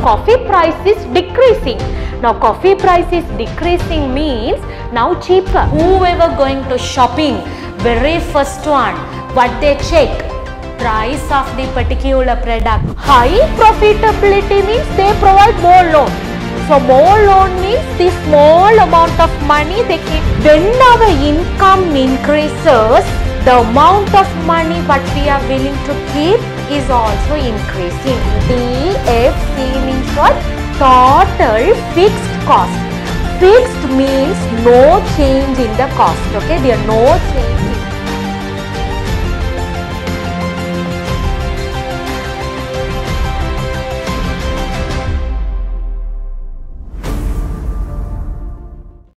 coffee price is decreasing. Now coffee price is decreasing means now cheaper. Whoever going to shopping, very first one, what they check? Price of the particular product. High profitability means they provide more loan. So more loan means the small amount of money they keep. When our income increases, the amount of money what we are willing to keep is also increasing. TFC means what? Total fixed cost. Fixed means no change in the cost. Okay, there are no change.